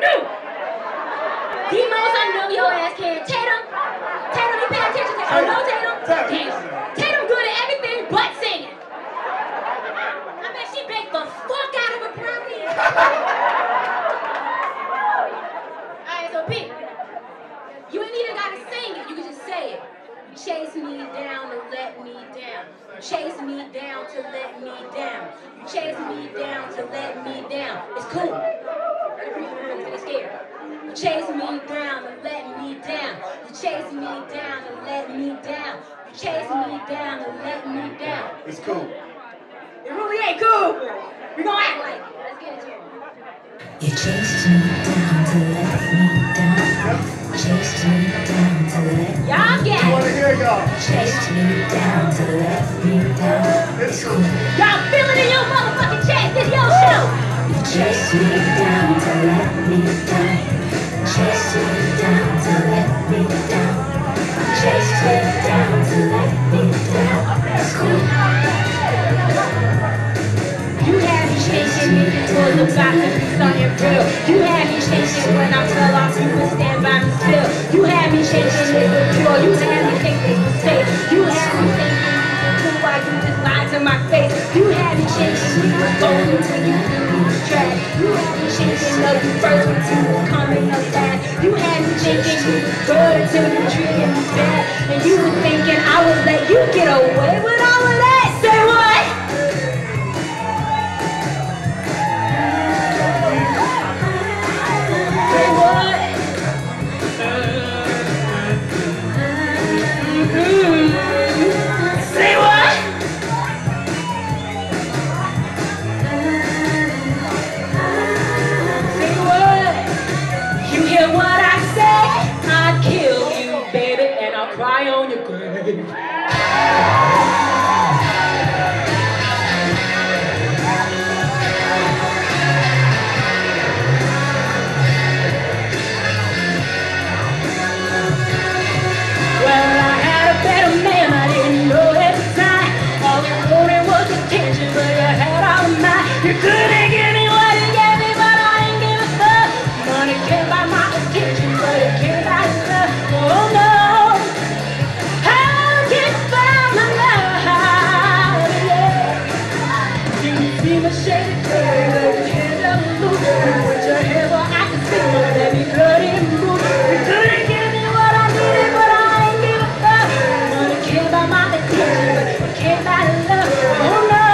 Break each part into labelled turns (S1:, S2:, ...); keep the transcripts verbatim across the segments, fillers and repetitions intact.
S1: knew. D-Most, I know your ass can. Tatum, Tatum, you pay attention to. Oh no, Tatum. Damn. Tatum good at everything but singing. I bet she baked the fuck out of a brownie. Alright, so P, you ain't even gotta sing it. You can just say it. You chase me down to let me down. You chase me down to let me down. You chase me down to let me down. It's cool. You're scared. You chase me down to let me down. You chase me down to let me down. You chase me down to let me down.
S2: It's cool.
S1: It really ain't cool. We gonna act like it. Let's get it.
S3: You chased me down to let me down. Chased me down to let me
S1: Y'all get it.
S2: I wanna hear y'all.
S3: Chased me down to let me down.
S2: It's cool.
S1: Y'all feel it in your motherfucking chest. It's your show.
S3: You chased me down to let me down. Chased me down to let me down. Chased me down to let me down. It's cool.
S1: You had me chasing me for the about to be something real. You had me chasing when I fell off, you would stand by me still. You had me chasing it was pure. You had me think it was safe. You had me thinking you were cool while you just lied to my face. You had me chasing me was golden till you knew me was trash. You had me chasing love you first until you was coming up last. You had me thinking you was good until you treated me bad. And you were thinking I would let you get away with all of that. Say what? Say what? Mm-hmm. Say what? Say what? You hear what I say? I'd kill you, baby, and I'll cry on your grave. You couldn't give me what you gave me, but I ain't give a fuck. Money can't buy my attention, but it can't buy love. Oh no, I can't buy my love. Yeah. You can see my shady face, but you can't tell me move. Put your hands where I can see my baby bloody move. You couldn't give me what I needed, but I ain't give a fuck. Money can't buy my attention, but it can't buy love. Oh no.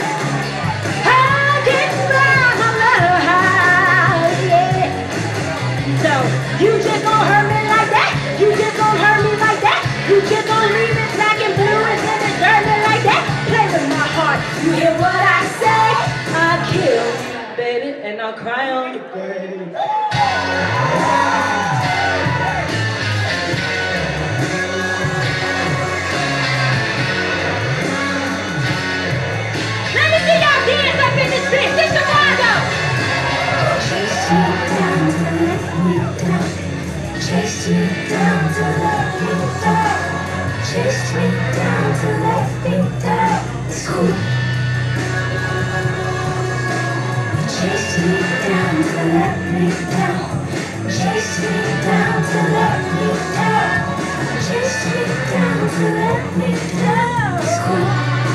S1: You just gon' hurt me like that? You just gon' hurt me like that? You just gon' leave it black and blue and then it hurt me like that? Play with my heart, you hear what I say? I'll kill you, baby, and I'll cry on your grave. Let me see y'all dance up in this bitch, this Chicago!
S3: Chase me down to let me down. Chase me down to let me down. Chase me down to let me down. It's cool. Chase me down to let me down. Chase me down to let me down. Chase me down to let me down. It's cool.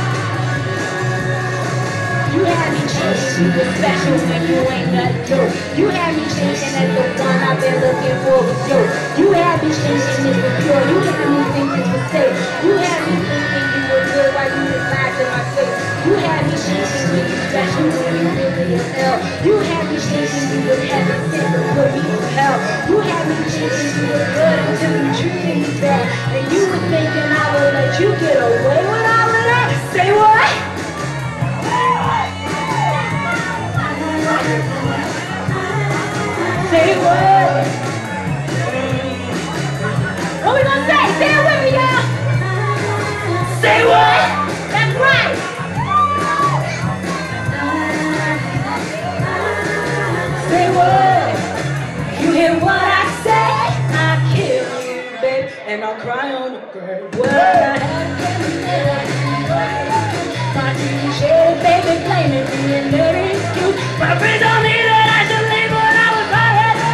S1: You had me chasing you was special when you ain't nothing new. You had me chasing as the one I've been looking for was you. You had me chasing this was pure. You had me thinking this was safe. You had me thinking you were good while you just lied to my face. You had me chasing you was special when you really as hell. You had me chasing you was heaven sent to put me in hell. You had me chasing you was good until you treated me bad. And you were thinking I would let you get away with all of that. Say what? Say what? What we gonna say? Say it with me, y'all. Say what? That's right. Say what? You hear what I say? I'll kill you, babe, and I'll cry on your grave. What happened? My T V show, baby, blaming me and letting you. My friends told me that I should leave, but I was right at the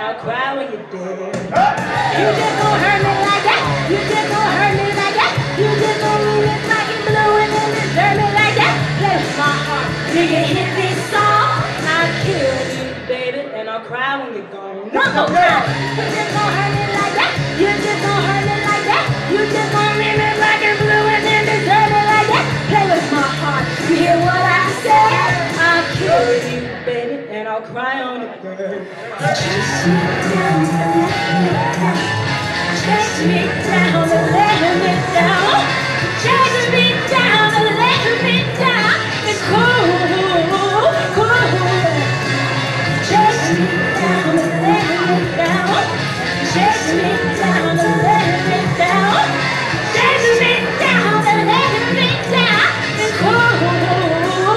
S1: I'll cry when you're dead. You just gon' hurt me like that. You just gon' hurt me like that. You just gon' leave me like you blue and then desert me like that. Play with my heart. Do you hit this song? I'll kill you, baby, and I'll cry when you're gone. One more time. You just gon' hurt me like that. You just gon' hurt me like that. You just gon' leave me like you blue and then desert me like that. Play with my heart. You hear what I say? I'll kill you, baby, and I'll cry on the bird.
S3: Chase me down to let me down.
S1: Chase me down to let me down. Chase me down to let me down. It's cool, cool. Chase me down to let me down. Chase me down to let me down. Chase me down to let me down. It's cool,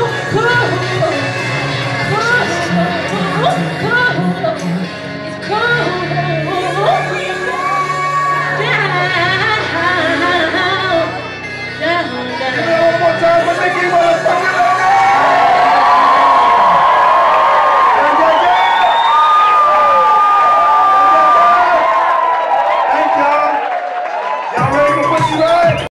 S1: cool, cool, cool. It's cool.